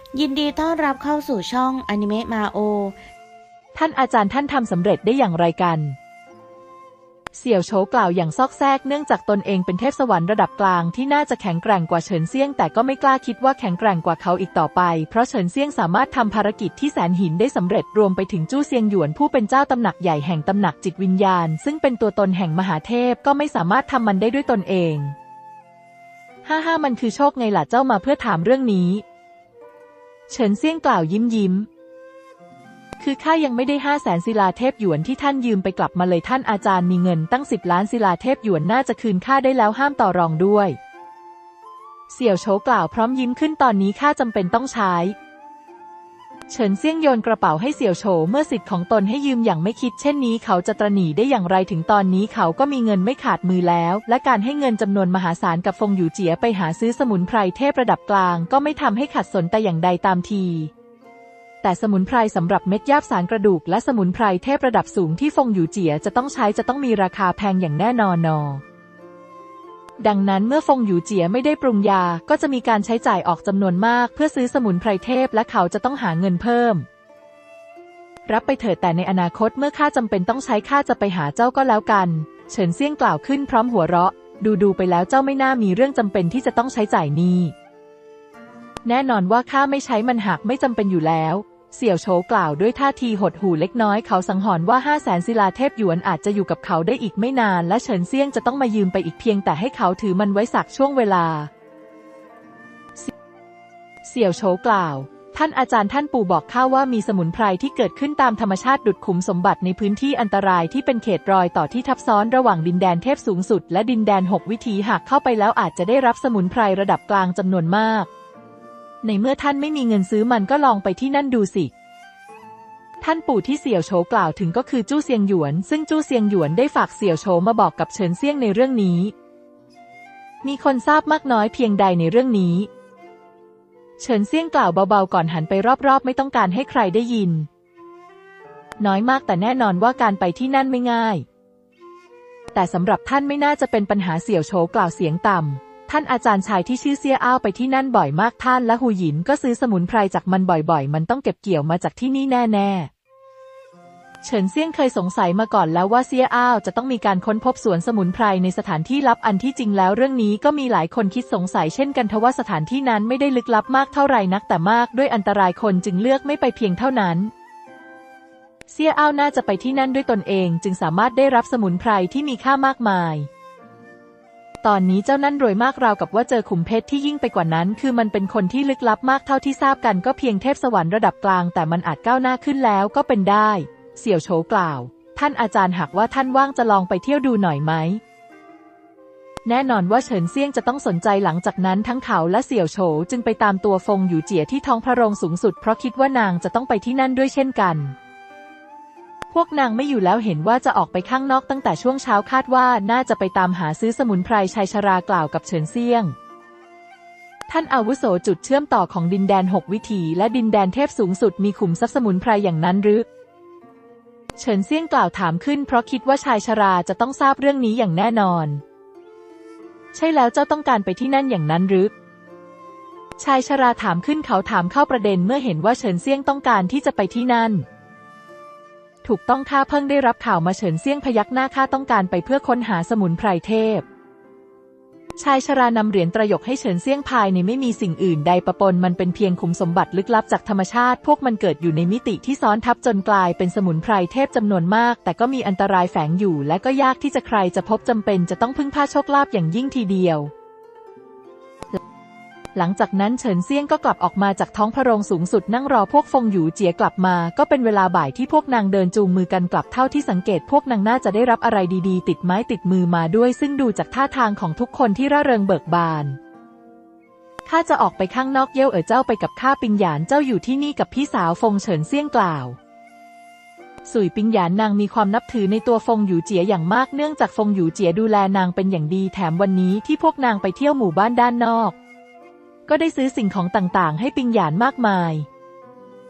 ยินดีต้อนรับเข้าสู่ช่องอนิเมะมาโอท่านอาจารย์ท่านทำสำเร็จได้อย่างไรกันเสี่ยวโฉกล่าวอย่างซอกแซกเนื่องจากตนเองเป็นเทพสวรรค์ระดับกลางที่น่าจะแข็งแกร่งกว่าเฉินเซี่ยงแต่ก็ไม่กล้าคิดว่าแข็งแกร่งกว่าเขาอีกต่อไปเพราะเฉินเซี่ยงสามารถทำภารกิจที่แสนหินได้สำเร็จรวมไปถึงจู้เซียงหยวนผู้เป็นเจ้าตำหนักใหญ่แห่งตำหนักจิตวิญญาณซึ่งเป็นตัวตนแห่งมหาเทพก็ไม่สามารถทำมันได้ด้วยตนเองฮ่ามันคือโชคไงล่ะเจ้ามาเพื่อถามเรื่องนี้เฉินเซี่ยงกล่าวยิ้มคือข้ายังไม่ได้500,000ศิลาเทพหยวนที่ท่านยืมไปกลับมาเลยท่านอาจารย์มีเงินตั้ง10 ล้านศิลาเทพหยวนน่าจะคืนข้าได้แล้วห้ามต่อรองด้วยเสี่ยวโฉกล่าวพร้อมยิ้มขึ้นตอนนี้ข้าจำเป็นต้องใช้เฉินเซี่ยงโยนกระเป๋าให้เสี่ยวโฉเมื่อสิทธิ์ของตนให้ยืมอย่างไม่คิดเช่นนี้เขาจะตระหนี่ได้อย่างไรถึงตอนนี้เขาก็มีเงินไม่ขาดมือแล้วและการให้เงินจำนวนมหาศาลกับฟงหยูเจียไปหาซื้อสมุนไพรเทพระดับกลางก็ไม่ทำให้ขัดสนแต่อย่างใดตามทีแต่สมุนไพรสำหรับเม็ดหญ้าสารกระดูกและสมุนไพรเทพระดับสูงที่ฟงหยูเจียจะต้องมีราคาแพงอย่างแน่นอนดังนั้นเมื่อฟงหยูเจียไม่ได้ปรุงยาก็จะมีการใช้จ่ายออกจำนวนมากเพื่อซื้อสมุนไพรเทพและเขาจะต้องหาเงินเพิ่มรับไปเถิดแต่ในอนาคตเมื่อข้าจำเป็นต้องใช้ข้าจะไปหาเจ้าก็แล้วกันเฉินเซี่ยงกล่าวขึ้นพร้อมหัวเราะดูไปแล้วเจ้าไม่น่ามีเรื่องจำเป็นที่จะต้องใช้จ่ายนี้แน่นอนว่าข้าไม่ใช้มันหากไม่จำเป็นอยู่แล้วเสี่ยวโฉกล่าวด้วยท่าทีหดหู่เล็กน้อยเขาสังหรณ์ว่า500,000ศิลาเทพหยวนอาจจะอยู่กับเขาได้อีกไม่นานและเฉินเซี่ยงจะต้องมายืมไปอีกเพียงแต่ให้เขาถือมันไว้สักช่วงเวลาเสี่ยวโฉกล่าวท่านอาจารย์ท่านปู่บอกข้าว่ามีสมุนไพรที่เกิดขึ้นตามธรรมชาติดุจขุมสมบัติในพื้นที่อันตรายที่เป็นเขตรอยต่อที่ทับซ้อนระหว่างดินแดนเทพสูงสุดและดินแดน6วิถีหากเข้าไปแล้วอาจจะได้รับสมุนไพรระดับกลางจำนวนมากในเมื่อท่านไม่มีเงินซื้อมันก็ลองไปที่นั่นดูสิท่านปู่ที่เสี่ยวโฉกล่าวถึงก็คือจู้เซียงหยวนซึ่งจู้เซียงหยวนได้ฝากเสี่ยวโฉมาบอกกับเฉินเซี่ยงในเรื่องนี้มีคนทราบมากน้อยเพียงใดในเรื่องนี้เฉินเซี่ยงกล่าวเบาๆก่อนหันไปรอบๆไม่ต้องการให้ใครได้ยินน้อยมากแต่แน่นอนว่าการไปที่นั่นไม่ง่ายแต่สำหรับท่านไม่น่าจะเป็นปัญหาเสี่ยวโฉกล่าวเสียงต่ำท่านอาจารย์ชายที่ชื่อเซี่ยอ้าวไปที่นั่นบ่อยมากท่านและหูหยินก็ซื้อสมุนไพรจากมันบ่อยๆมันต้องเก็บเกี่ยวมาจากที่นี่แน่ๆเฉินเซี่ยงเคยสงสัยมาก่อนแล้วว่าเซี่ยอ้าวจะต้องมีการค้นพบสวนสมุนไพรในสถานที่ลับอันที่จริงแล้วเรื่องนี้ก็มีหลายคนคิดสงสัยเช่นกันทว่าสถานที่นั้นไม่ได้ลึกลับมากเท่าไหร่นักแต่มากด้วยอันตรายคนจึงเลือกไม่ไปเพียงเท่านั้นเซี่ยอ้าวน่าจะไปที่นั่นด้วยตนเองจึงสามารถได้รับสมุนไพรที่มีค่ามากมายตอนนี้เจ้านั่นรวยมากราวกับว่าเจอขุมเพชรที่ยิ่งไปกว่านั้นคือมันเป็นคนที่ลึกลับมากเท่าที่ทราบกันก็เพียงเทพสวรรค์ระดับกลางแต่มันอาจก้าวหน้าขึ้นแล้วก็เป็นได้เสี่ยวโฉกล่าวท่านอาจารย์หากว่าท่านว่างจะลองไปเที่ยวดูหน่อยไหมแน่นอนว่าเฉินเซี่ยงจะต้องสนใจหลังจากนั้นทั้งเขาและเสี่ยวโฉจึงไปตามตัวฟงหยูเจียที่ท้องพระโรงสูงสุดเพราะคิดว่านางจะต้องไปที่นั่นด้วยเช่นกันพวกนางไม่อยู่แล้วเห็นว่าจะออกไปข้างนอกตั้งแต่ช่วงเช้าคาดว่าน่าจะไปตามหาซื้อสมุนไพรชายชรากล่าวกับเฉินเซี่ยงท่านอาวุโสจุดเชื่อมต่อของดินแดน6วิถีและดินแดนเทพสูงสุดมีขุมทรัพย์สมุนไพรอย่างนั้นหรือเฉินเซี่ยงกล่าวถามขึ้นเพราะคิดว่าชายชราจะต้องทราบเรื่องนี้อย่างแน่นอนใช่แล้วเจ้าต้องการไปที่นั่นอย่างนั้นหรือชายชราถามขึ้นเขาถามเข้าประเด็นเมื่อเห็นว่าเฉินเซี่ยงต้องการที่จะไปที่นั่นถูกต้องข้าเพิ่งได้รับข่าวมาเฉินเซี่ยงพยักหน้าข้าต้องการไปเพื่อค้นหาสมุนไพรเทพชายชรานำเหรียญตรยกให้เฉินเซี่ยงภายในไม่มีสิ่งอื่นใดปะปนมันเป็นเพียงขุมสมบัติลึกลับจากธรรมชาติพวกมันเกิดอยู่ในมิติที่ซ้อนทับจนกลายเป็นสมุนไพรเทพจำนวนมากแต่ก็มีอันตรายแฝงอยู่และก็ยากที่จะใครจะพบจำเป็นจะต้องพึ่งพาโชคลาภอย่างยิ่งทีเดียวหลังจากนั้นเฉินเซี่ยงก็กลับออกมาจากท้องพระโรงสูงสุดนั่งรอพวกฟงหยูเจียกลับมาก็เป็นเวลาบ่ายที่พวกนางเดินจูงมือกันกลับเท่าที่สังเกตพวกนางน่าจะได้รับอะไรดีๆติดไม้ติดมือมาด้วยซึ่งดูจากท่าทางของทุกคนที่ร่าเริงเบิกบานข้าจะออกไปข้างนอกเย่เจ้าไปกับข้าปิงหยานเจ้าอยู่ที่นี่กับพี่สาวฟงเฉินเซี่ยงกล่าวสุยปิงหยานนางมีความนับถือในตัวฟงหยูเจียอย่างมากเนื่องจากฟงหยูเจียดูแลนางเป็นอย่างดีแถมวันนี้ที่พวกนางไปเที่ยวหมู่บ้านด้านนอกก็ได้ซื้อสิ่งของต่างๆให้ปิงหยานมากมาย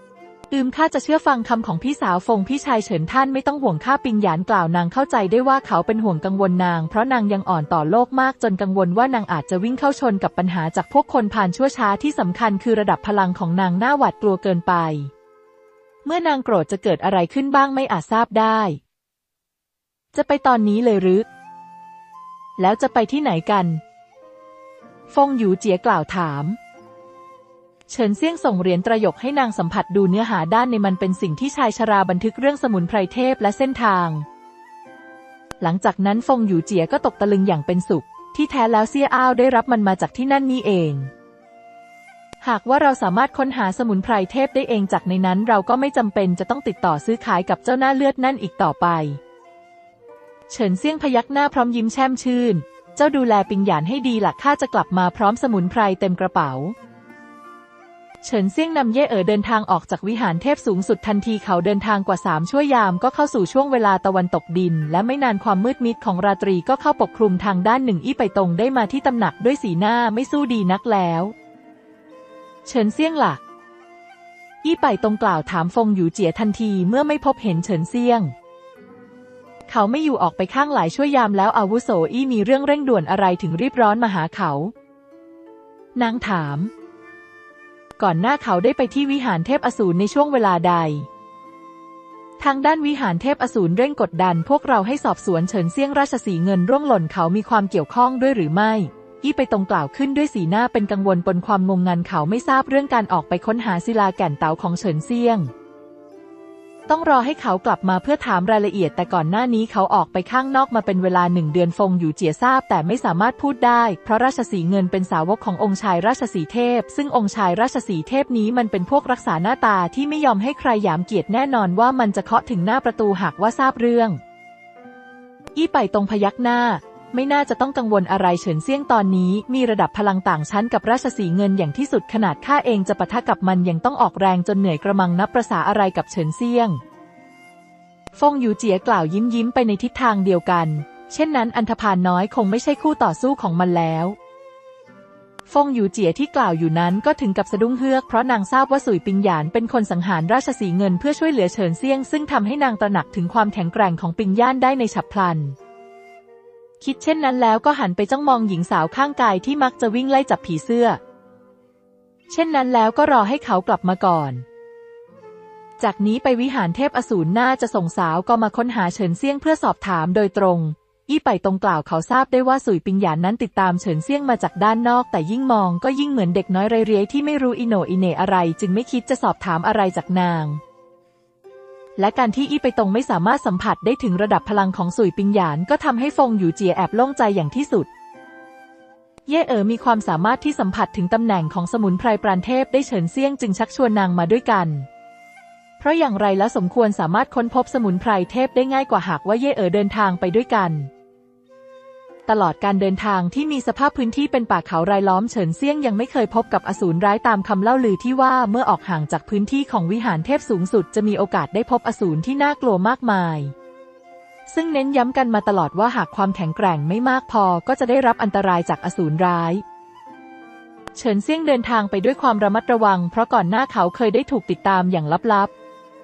ข้าจะเชื่อฟังคำของพี่สาวฟงพี่ชายเฉินท่านไม่ต้องห่วงข้าปิงหยานกล่าวนางเข้าใจได้ว่าเขาเป็นห่วงกังวลนางเพราะนางยังอ่อนต่อโลกมากจนกังวลว่านางอาจจะวิ่งเข้าชนกับปัญหาจากพวกคนผ่านชั่วช้าที่สำคัญคือระดับพลังของนางน่าหวาดกลัวเกินไปเมื่อนางโกรธจะเกิดอะไรขึ้นบ้างไม่อาจทราบได้จะไปตอนนี้เลยหรือแล้วจะไปที่ไหนกันฟงหยูเจี๋ยกล่าวถามเฉินเซี่ยงส่งเหรียญตรยกให้นางสัมผัสดูเนื้อหาด้านในมันเป็นสิ่งที่ชายชราบันทึกเรื่องสมุนไพรเทพและเส้นทางหลังจากนั้นฟงหยูเจี๋ยก็ตกตะลึงอย่างเป็นสุขที่แท้แล้วเซี่ยอ้าวได้รับมันมาจากที่นั่นนี่เองหากว่าเราสามารถค้นหาสมุนไพรเทพได้เองจากในนั้นเราก็ไม่จำเป็นจะต้องติดต่อซื้อขายกับเจ้าหน้าเลือดนั่นอีกต่อไปเฉินเซี่ยงพยักหน้าพร้อมยิ้มแช่มชื่นเจ้าดูแลปิงหยานให้ดีล่ะข้าจะกลับมาพร้อมสมุนไพรเต็มกระเป๋าเฉินเซี่ยงนำเย่เอ๋อเดินทางออกจากวิหารเทพสูงสุดทันทีเขาเดินทางกว่า3 ชั่วยามก็เข้าสู่ช่วงเวลาตะวันตกดินและไม่นานความมืดมิดของราตรีก็เข้าปกคลุมทางด้านหนึ่งอี้ไปตงได้มาที่ตำหนักด้วยสีหน้าไม่สู้ดีนักแล้วเฉินเซี่ยงล่ะอี้ไปตงกล่าวถามฟงหยูเจี๋ยทันทีเมื่อไม่พบเห็นเฉินเซี่ยงเขาไม่อยู่ออกไปข้างหลายชั่วยามแล้วอาวุโสอี้มีเรื่องเร่งด่วนอะไรถึงรีบร้อนมาหาเขานางถามก่อนหน้าเขาได้ไปที่วิหารเทพอสูรในช่วงเวลาใดทางด้านวิหารเทพอสูรเร่งกดดันพวกเราให้สอบสวนเฉินเซี่ยงราชสีห์เงินร่วงหล่นเขามีความเกี่ยวข้องด้วยหรือไม่อี้ไปตรงกล่าวขึ้นด้วยสีหน้าเป็นกังวลปนความงงงันเขาไม่ทราบเรื่องการออกไปค้นหาศิลาแก่นเต๋าของเฉินเซี่ยงต้องรอให้เขากลับมาเพื่อถามรายละเอียดแต่ก่อนหน้านี้เขาออกไปข้างนอกมาเป็นเวลา1 เดือนฟงหยูเจี๋ยทราบแต่ไม่สามารถพูดได้เพราะราชสีห์เงินเป็นสาวกขององค์ชายราชสีห์เทพซึ่งองค์ชายราชสีห์เทพนี้มันเป็นพวกรักษาหน้าตาที่ไม่ยอมให้ใครหยามเกียรติแน่นอนว่ามันจะเคาะถึงหน้าประตูหากว่าทราบเรื่องอี้ไปตรงพยักหน้าไม่น่าจะต้องกังวลอะไรเฉินเซี่ยงตอนนี้มีระดับพลังต่างชั้นกับราชสีห์เงินอย่างที่สุดขนาดข้าเองจะปะทะกับมันยังต้องออกแรงจนเหนื่อยกระมังนับประสาอะไรกับเฉินเซี่ยงฟงหยูเจี๋ยกล่าวยิ้มไปในทิศทางเดียวกันเช่นนั้นอันธพาลน้อยคงไม่ใช่คู่ต่อสู้ของมันแล้วฟงหยูเจี๋ยที่กล่าวอยู่นั้นก็ถึงกับสะดุ้งเฮือกเพราะนางทราบว่าสุยปิงหยานเป็นคนสังหารราชสีห์เงินเพื่อช่วยเหลือเฉินเซี่ยงซึ่งทำให้นางตระหนักถึงความแข็งแกร่งของปิงย่านได้ในฉับพลันคิดเช่นนั้นแล้วก็หันไปจ้องมองหญิงสาวข้างกายที่มักจะวิ่งไล่จับผีเสื้อเช่นนั้นแล้วก็รอให้เขากลับมาก่อนจากนี้ไปวิหารเทพอสูรน่าจะส่งสาวก็มาค้นหาเฉินเซี่ยงเพื่อสอบถามโดยตรงอี้ไปตรงกล่าวเขาทราบได้ว่าสุยปิงหยานนั้นติดตามเฉินเซี่ยงมาจากด้านนอกแต่ยิ่งมองก็ยิ่งเหมือนเด็กน้อยไร้เรียที่ไม่รู้อิโหนอิเหน่อะไรจึงไม่คิดจะสอบถามอะไรจากนางและการที่อี้ไปตรงไม่สามารถสัมผัสได้ถึงระดับพลังของสุยปิงหยานก็ทำให้ฟงหยูเจี๋ยแอบโล่งใจอย่างที่สุดเย่เอ๋อมีความสามารถที่สัมผัสถึงตำแหน่งของสมุนไพรปราณเทพได้เฉินเซี่ยงจึงชักชวนนางมาด้วยกันเพราะอย่างไรแล้วสมควรสามารถค้นพบสมุนไพรเทพได้ง่ายกว่าหากว่าเย่เอ๋อเดินทางไปด้วยกันตลอดการเดินทางที่มีสภาพพื้นที่เป็นป่าเขารายล้อมเฉินเซี่ยงยังไม่เคยพบกับอสูรร้ายตามคำเล่าลือที่ว่าเมื่อออกห่างจากพื้นที่ของวิหารเทพสูงสุดจะมีโอกาสได้พบอสูรที่น่ากลัวมากมายซึ่งเน้นย้ำกันมาตลอดว่าหากความแข็งแกร่งไม่มากพอก็จะได้รับอันตรายจากอสูรร้ายเฉินเซี่ยงเดินทางไปด้วยความระมัดระวังเพราะก่อนหน้าเขาเคยได้ถูกติดตามอย่างลับ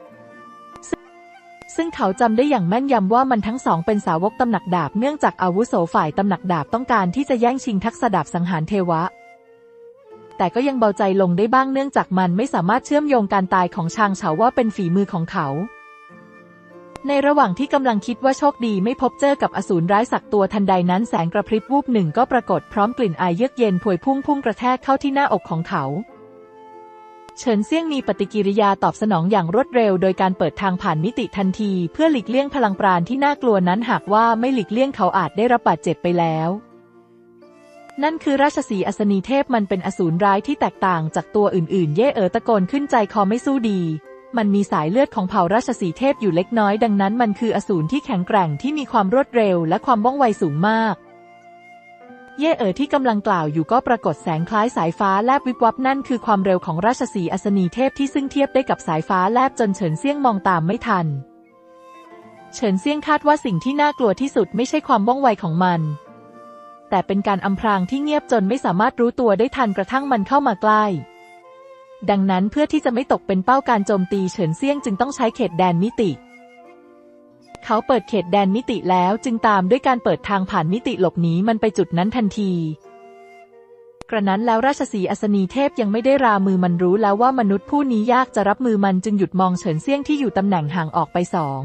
ซึ่งเขาจำได้อย่างแม่นยำว่ามันทั้งสองเป็นสาวกตำหนักดาบเนื่องจากอาวุโสฝ่ายตำหนักดาบต้องการที่จะแย่งชิงทักษะดาบสังหารเทวะแต่ก็ยังเบาใจลงได้บ้างเนื่องจากมันไม่สามารถเชื่อมโยงการตายของชางเฉาว่าเป็นฝีมือของเขาในระหว่างที่กำลังคิดว่าโชคดีไม่พบเจอกับอสูรร้ายสักตัวทันใดนั้นแสงกระพริบวูบหนึ่งก็ปรากฏพร้อมกลิ่นอายเยือกเย็นพวยพุ่งกระแทกเข้าที่หน้าอกของเขาเฉินเซี่ยงมีปฏิกิริยาตอบสนองอย่างรวดเร็วโดยการเปิดทางผ่านมิติทันทีเพื่อหลีกเลี่ยงพลังปราณที่น่ากลัวนั้นหากว่าไม่หลีกเลี่ยงเขาอาจได้รับบาดเจ็บไปแล้วนั่นคือราชสีห์อัศนีเทพมันเป็นอสูรร้ายที่แตกต่างจากตัวอื่นๆเย่เอ๋อตะโกนขึ้นใจคอไม่สู้ดีมันมีสายเลือดของเผ่าราชสีห์เทพอยู่เล็กน้อยดังนั้นมันคืออสูรที่แข็งแกร่งที่มีความรวดเร็วและความว่องไวสูงมากเย่เอ๋อที่กำลังกล่าวอยู่ก็ปรากฏแสงคล้ายสายฟ้าแลบวิบวับนั่นคือความเร็วของราชสีห์อัศนีเทพที่ซึ่งเทียบได้กับสายฟ้าแลบจนเฉินเซี่ยงมองตามไม่ทันเฉินเซี่ยงคาดว่าสิ่งที่น่ากลัวที่สุดไม่ใช่ความว่องไวของมันแต่เป็นการอำพรางที่เงียบจนไม่สามารถรู้ตัวได้ทันกระทั่งมันเข้ามาใกล้ดังนั้นเพื่อที่จะไม่ตกเป็นเป้าการโจมตีเฉินเซี่ยงจึงต้องใช้เขตแดนมิติเขาเปิดเขตแดนมิติแล้วจึงตามด้วยการเปิดทางผ่านมิติหลบหนีมันไปจุดนั้นทันทีกระนั้นแล้วราชสีห์อัศนีเทพยังไม่ได้รามือมันรู้แล้วว่ามนุษย์ผู้นี้ยากจะรับมือมันจึงหยุดมองเฉินเซี่ยงที่อยู่ตำแหน่งห่างออกไป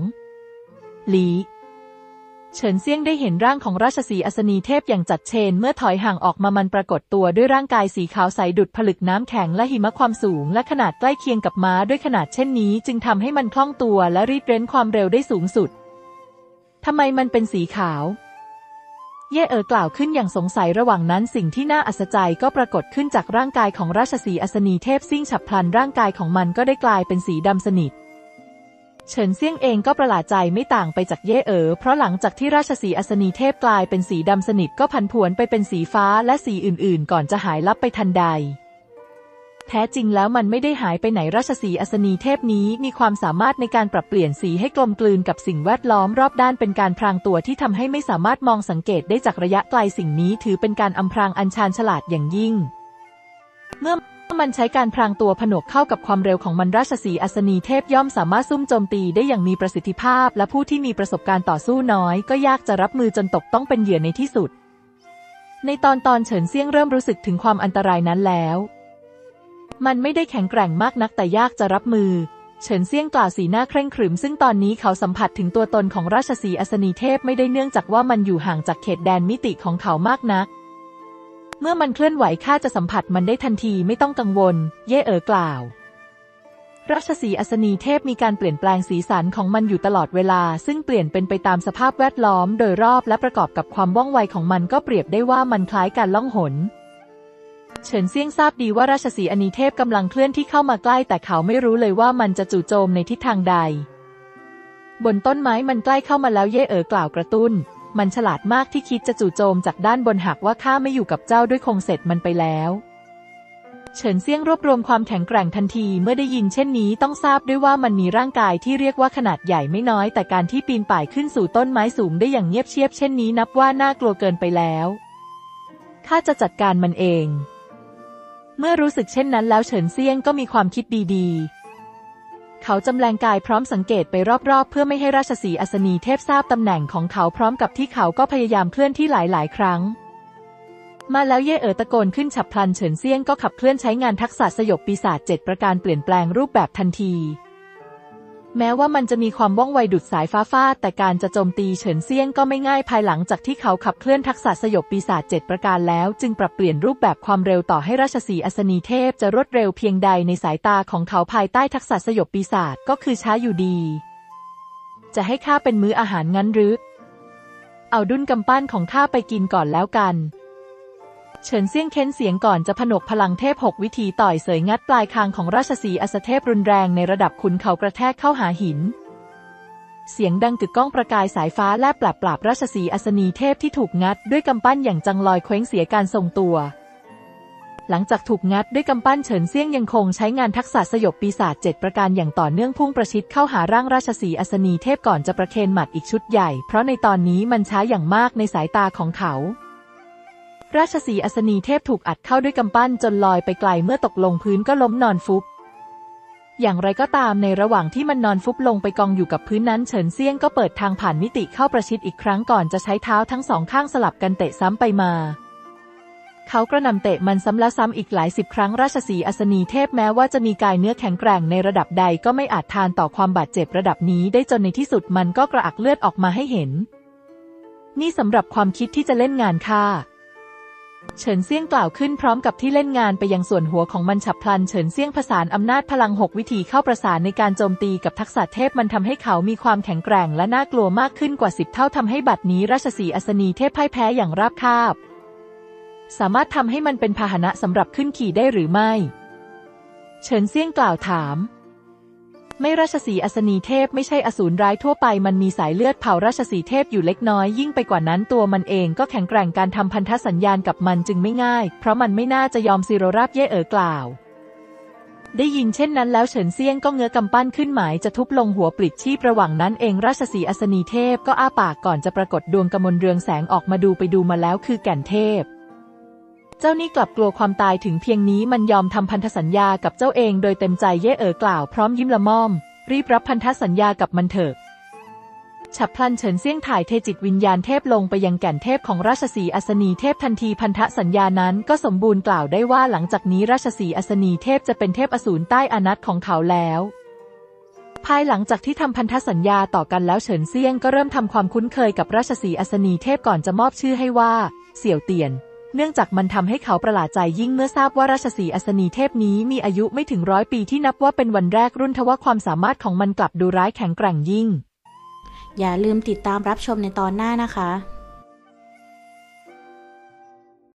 2 ลี้เฉินเซี่ยงได้เห็นร่างของราชสีห์อัศนีเทพอย่างจัดเจนเมื่อถอยห่างออกมามันปรากฏตัวด้วยร่างกายสีขาวใสดุจผลึกน้ำแข็งและหิมะความสูงและขนาดใกล้เคียงกับม้าด้วยขนาดเช่นนี้จึงทำให้มันคล่องตัวและรีดเร้นความเร็วได้สูงสุดทำไมมันเป็นสีขาวเย่เอ๋อกล่าวขึ้นอย่างสงสัยระหว่างนั้นสิ่งที่น่าอัศจรรย์ก็ปรากฏขึ้นจากร่างกายของราชสีห์อัศนีเทพซิ่งฉับพลันร่างกายของมันก็ได้กลายเป็นสีดำสนิทเฉินเซี่ยงเองก็ประหลาดใจไม่ต่างไปจากเย่เอ๋อเพราะหลังจากที่ราชสีห์อัศนีเทพกลายเป็นสีดำสนิทก็ผันผวนไปเป็นสีฟ้าและสีอื่นๆก่อนจะหายลับไปทันใดแท้จริงแล้วมันไม่ได้หายไปไหนราชสีห์อัศนีเทพนี้มีความสามารถในการปรับเปลี่ยนสีให้กลมกลืนกับสิ่งแวดล้อมรอบด้านเป็นการพรางตัวที่ทำให้ไม่สามารถมองสังเกตได้จากระยะไกลสิ่งนี้ถือเป็นการอำพรางอันชาญฉลาดอย่างยิ่งเมื่อมันใช้การพรางตัวผนวกเข้ากับความเร็วของมันราชสีห์อัศนีเทพย่อมสามารถซุ่มโจมตีได้อย่างมีประสิทธิภาพและผู้ที่มีประสบการณ์ต่อสู้น้อยก็ยากจะรับมือจนตกต้องเป็นเหยื่อในที่สุดในตอนเฉินเซี่ยงเริ่มรู้สึกถึงความอันตรายนั้นแล้วมันไม่ได้แข็งแกร่งมากนักแต่ยากจะรับมือเฉินเซี่ยงกล่าวสีหน้าเคร่งขรึมซึ่งตอนนี้เขาสัมผัสถึงตัวตนของราชสีห์อัศนีเทพไม่ได้เนื่องจากว่ามันอยู่ห่างจากเขตแดนมิติของเขามากนักเมื่อมันเคลื่อนไหวข้าจะสัมผัสมันได้ทันทีไม่ต้องกังวลเย่เอ๋อกล่าวราชสีห์อัศนีเทพมีการเปลี่ยนแปลงสีสันของมันอยู่ตลอดเวลาซึ่งเปลี่ยนเป็นไปตามสภาพแวดล้อมโดยรอบและประกอบกับความว่องไวของมันก็เปรียบได้ว่ามันคล้ายการล่องหนเฉินเซี่ยงทราบดีว่าราชสีห์อัศนีเทพกำลังเคลื่อนที่เข้ามาใกล้แต่เขาไม่รู้เลยว่ามันจะจู่โจมในทิศทางใดบนต้นไม้มันใกล้เข้ามาแล้วเย่เอ๋อกล่าวกระตุ้นมันฉลาดมากที่คิดจะจู่โจมจากด้านบนหากว่าข้าไม่อยู่กับเจ้าด้วยคงเสร็จมันไปแล้วเฉินเซี่ยงรวบรวมความแข็งแกร่งทันทีเมื่อได้ยินเช่นนี้ต้องทราบด้วยว่ามันมีร่างกายที่เรียกว่าขนาดใหญ่ไม่น้อยแต่การที่ปีนป่ายขึ้นสู่ต้นไม้สูงได้อย่างเงียบเชียบเช่นนี้นับว่าน่ากลัวเกินไปแล้วข้าจะจัดการมันเองเมื่อรู้สึกเช่นนั้นแล้วเฉินเซี่ยงก็มีความคิดดีๆเขาจำแรงกายพร้อมสังเกตไปรอบๆเพื่อไม่ให้ราชสีห์อัศนีเทพทราบตำแหน่งของเขาพร้อมกับที่เขาก็พยายามเคลื่อนที่หลายๆครั้งมาแล้วเย่เอ๋อตะโกนขึ้นฉับพลันเฉินเซี่ยงก็ขับเคลื่อนใช้งานทักษะสยบปีศาจ7ประการเปลี่ยนแปลงรูปแบบทันทีแม้ว่ามันจะมีความว่องไวดุจสายฟ้าฟาดแต่การจะโจมตีเฉินเซี่ยงก็ไม่ง่ายภายหลังจากที่เขาขับเคลื่อนทักษะสยบปีศาจ7ประการแล้วจึงปรับเปลี่ยนรูปแบบความเร็วต่อให้ราชสีห์อัศนีเทพจะรวดเร็วเพียงใดในสายตาของเขาภายใต้ทักษะสยบปีศาจก็คือช้าอยู่ดีจะให้ข้าเป็นมื้ออาหารงั้นหรือเอาดุ้นกำปั้นของข้าไปกินก่อนแล้วกันเฉินเซี่ยงเค้นเสียงก่อนจะผนวกพลังเทพ6วิธีต่อยเสยงัดปลายคางของราชสีห์อัศเทพรุนแรงในระดับขุนเขากระแทกเข้าหาหินเสียงดังกึกก้องประกายสายฟ้าแลบปราบราชสีห์อัศนีเทพที่ถูกงัดด้วยกำปั้นอย่างจังลอยเคว้งเสียการทรงตัวหลังจากถูกงัดด้วยกำปั้นเฉินเซี่ยงยังคงใช้งานทักษะสยบปีศาจ7ประการอย่างต่อเนื่องพุ่งประชิดเข้าหาร่างราชสีห์อัศนีเทพก่อนจะประเคนหมัดอีกชุดใหญ่เพราะในตอนนี้มันช้าอย่างมากในสายตาของเขาราชสีห์อัศนีเทพถูกอัดเข้าด้วยกำปั้นจนลอยไปไกลเมื่อตกลงพื้นก็ล้มนอนฟุบอย่างไรก็ตามในระหว่างที่มันนอนฟุบลงไปกองอยู่กับพื้นนั้นเฉินเซี่ยงก็เปิดทางผ่านมิติเข้าประชิดอีกครั้งก่อนจะใช้เท้าทั้งสองข้างสลับกันเตะซ้ำไปมาเขากระหน่ำเตะมันซ้ำแล้วซ้ำอีกหลายสิบครั้งราชสีห์อัศนีเทพแม้ว่าจะมีกายเนื้อแข็งแกร่งในระดับใดก็ไม่อาจทานต่อความบาดเจ็บระดับนี้ได้จนในที่สุดมันก็กระอักเลือดออกมาให้เห็นนี่สำหรับความคิดที่จะเล่นงานข้าเฉินเซี่ยงกล่าวขึ้นพร้อมกับที่เล่นงานไปยังส่วนหัวของมันฉับพลันเฉินเซี่ยงผสานอำนาจพลัง6วิธีเข้าประสานในการโจมตีกับทักษะเทพมันทำให้เขามีความแข็งแกร่งและน่ากลัวมากขึ้นกว่า10 เท่าทำให้บัดนี้ราชสีห์อัศนีเทพพ่ายแพ้อย่างราบคาบสามารถทำให้มันเป็นพาหนะสำหรับขึ้นขี่ได้หรือไม่เฉินเซี่ยงกล่าวถามไม่ราชสีห์อัศนีเทพไม่ใช่อสูรร้ายทั่วไปมันมีสายเลือดเผ่าราชสีห์เทพอยู่เล็กน้อยยิ่งไปกว่านั้นตัวมันเองก็แข็งแกร่งการทำพันธสัญญาณกับมันจึงไม่ง่ายเพราะมันไม่น่าจะยอมซิโรราบเย่เอ๋อกล่าวได้ยินเช่นนั้นแล้วเฉินเซี่ยงก็เงื้อกำปั้นขึ้นหมายจะทุบลงหัวปลิดชีพระหว่างนั้นเองราชสีห์อัศนีเทพก็อ้าปากก่อนจะปรากฏดวงกมลเรืองแสงออกมาดูไปดูมาแล้วคือแก่นเทพเจ้านี่กลับกลัวความตายถึงเพียงนี้มันยอมทำพันธสัญญากับเจ้าเองโดยเต็มใจเย่เอ๋อกล่าวพร้อมยิ้มละม่อมรีบรับพันธสัญญากับมันเถอะฉับพลันเฉินเซี่ยงถ่ายเทจิตวิญญาณเทพลงไปยังแก่นเทพของราชสีห์อัศนีเทพทันทีพันธสัญญานั้นก็สมบูรณ์กล่าวได้ว่าหลังจากนี้ราชสีห์อัศนีเทพจะเป็นเทพอสูรใต้อานัตของเขาแล้วภายหลังจากที่ทำพันธสัญญาต่อกันแล้วเฉินเซี่ยงก็เริ่มทำความคุ้นเคยกับราชสีห์อัศนีเทพก่อนจะมอบชื่อให้ว่าเสี่ยวเตียนเนื่องจากมันทำให้เขาประหลาดใจยิ่งเมื่อทราบว่าราชสีห์อัศนีเทพนี้มีอายุไม่ถึง100 ปีที่นับว่าเป็นวันแรกรุ่นทว่าความสามารถของมันกลับดูร้ายแข็งแกร่งยิ่งอย่าลืมติดตามรับชมในตอนหน้านะคะ